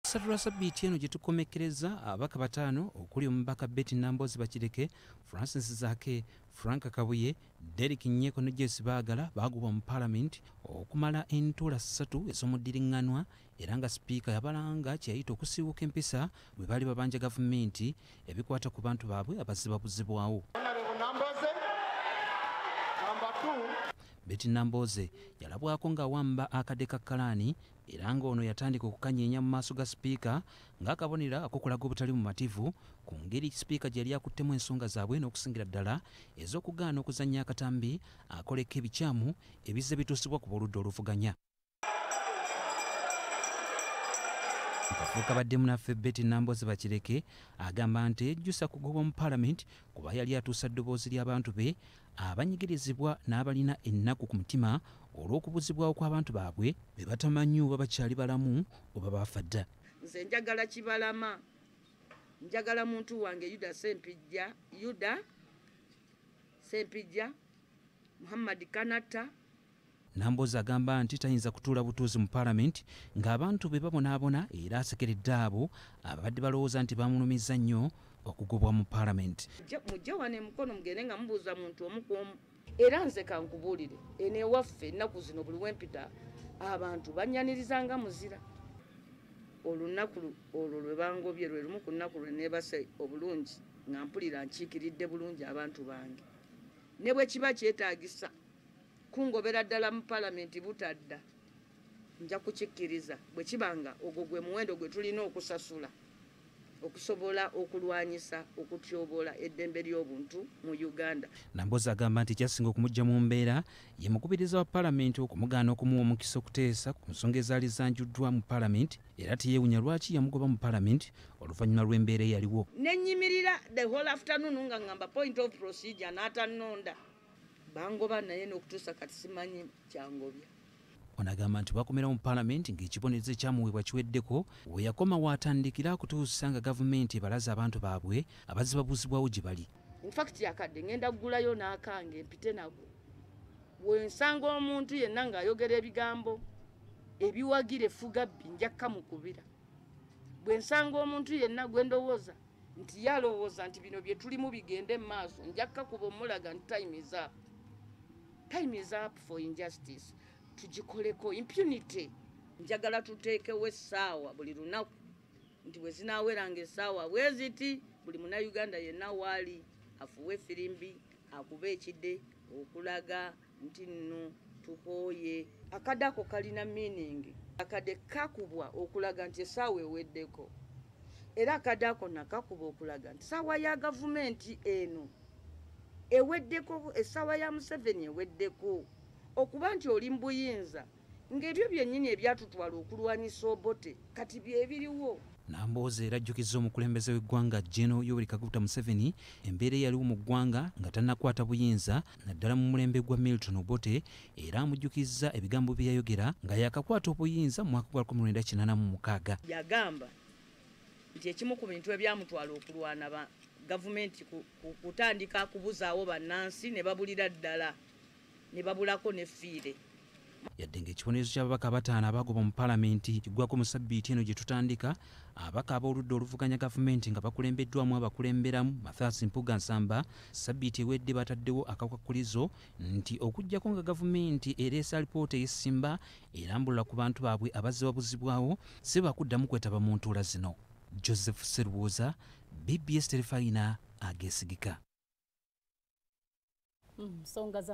Satula sabbiiti eno gye tukomekereza ababaka bataano okuli omubaka Betty Nambooze Bakireke, Francis Zaake, Frank Kabuye, Derek Nyeko ne Jesse Baagala baagobwa mu Parliament okumala entuula 3 ez'omuddiringanwa era nga sipiika yabalanga kyeyayita okusiiwuka empisa bwe baali babanja gavumenti ebikwata ku bantu baabwe abazibabuzibwawo. Betty Nambooze yalabwako ng'awamba akadde ka kalaani era ng'ono yatandika okukanyeenya mu maaso ga sipiika ng'akabonera ak'okulaga obutali bumativu ku ngeri sipiika gye yali akuttemu ensonga zaabwe n'okusingira ddala ez'okugaana okuzannya akatambi akoleka ebikyamu ebizze bituusibwa ku boludda oluvuganya. Kafuuka baddemu naffe Betty Nambooze Bakireke agamba nti ejjusa kugobwa mu Parliament kuba yali atuusa ddoboozi ly'abantu be abanyigirizibwa n'abalina ennaku ku mutima olw'okubuzibwawo kw'abantu baabwe be batamanyi oba bakyali balamu oba baafa dda. Nze njagala Kibalama, njagala muntu wange Yuda Sempijja, Muhammad Kanata. Nambooze agamba nti tayinza kutuula butuuzi mu Parliament ng'abantu be babonaabona era asekeredde abo ababadde balowooza nti bamulumizza nnyo okugobwa mu Parliament. Mujje wane mukono mugende nga mubuuza muntu omu ku omu. Era nze kankubuulire eno ewaffe ennaku zino buli wempita abantu bannyaniriza muzira. Olunaku olwo lwe bangobye lwe lumu ku nnaku lwe neebase obulungi nga mpulira nkiikiridde bulungi abantu bange. Ne bwe kiba kyetaagisa kungobera ddala mu Parliament butadda nja kukikkiriza bwe kibanga ogwo gwe muwendo gwe tulina okusasula okusobola okulwanyisa okutyobola eddembe ly'obuntu mu Uganda. Nambooze agamba nti kyasinga okumujja mu mbeera ye mukubiriza wa Parliament okumugaana okumuwa omukisa okuteesa ku nsonga ezaali zanjuddwa mu Parliament era teyeewunya lwaki yamugoba mu Parliament oluvannyuma lw'embeera eyaliwo. Nenyimirira the whole afternoon nga ngamba point of procedure n'atannonda bangoba naye n'okutuusa kati simanyi kyangobya. Ono agamba nti bakomera mu Parliament ng'ekibonerezo ekyamuweebwa kiweddeko we yakoma waatandikira kutuusa nga gavumenti ebalaza abantu baabwe abazibabuzibwawo gye bali. In fact yakadde ngenda kugulayo n'akange mpite nako. Wensanga omuntu yenna ng'ayogera ebigambo ebiwagira effugabbi nja kkamukubira. Bwensanga omuntu yenna gwe ndowooza nti yalowooza nti bino bye tulimu bigende mu maaso nja kkakuba omulaga nti time is up. Time is up for injustice. Tugikoleko impunity. Njagala tuteekewo essaawa buli lunaku nti bwe zinaaweranga essaawa bweziti buli Munnayuganda yenna waali afuwe effirimbi akuba ekidde okulaga nti nno tukooye. Akadde ako kalina meaning. Akadde kakubwa okulaga nti essaawa eweddeko era akadde ako nakakuba okulaga nti essaawa ya gavumenti eno eweddeko, essaawa ya Museveni eweddeko okuba nti oli mu buyinza ng'ebyo byennyini ebyatutwala okulwanyisa Obote kati byebiriwo. Nambooze era ajjukizza omukulembeze w'eggwanga Gen. Yoweri Kaguta Museveni embeera eyaliwo mu ggwanga nga tannakwata buyinza naddala mu mulembe gwa Milton Obote era amujjukizza ebigambo bye yayogera nga yakakwata obuyinza mu mwaka gwa 1986. Yagamba nti ekimu ku bintu ebyamutwala okulwana gavumenti kutandika kubuzaawo bannansi ne babulira ddala ne babulako n'effiire. Yadde ng'ekibonerezo ky'ababaka bataano abaagobwa mu Parliament kiggwako mu sabbiiti eno gye tutandika ababaka ab'oludda oluvuganya gavumenti nga bakulembeddwamu abakulemberamu Mathias Mpuga Nsamba sabbiiti ewedde bataddewo akakwakulizo nti okuggyako nga gavumenti ereesa alipoota ey'essimba erambulula ku bantu baabwe abazibabuzibwawo si bakuddamu kwetaba mu ntuula zino. Joseph Serubuuza, BBS Terefayina, Ageesigika.